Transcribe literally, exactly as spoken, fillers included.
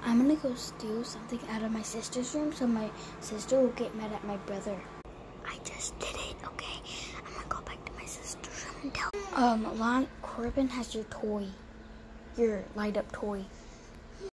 I'm gonna go steal something out of my sister's room so my sister will get mad at my brother. I just did it, okay? I'm gonna go back to my sister's room and tell Um, Lon, Corbin has your toy. Your light up toy.